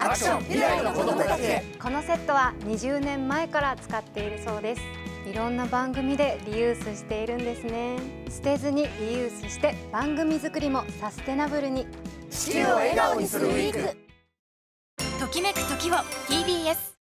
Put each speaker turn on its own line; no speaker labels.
アクション未来の子供たちへ。
このセットは20年前から使っているそうです。いろんな番組でリユースしているんですね。捨てずにリユースして番組作りもサステナブルに。
地球を笑顔にするウィーク。
ときめく時を TBS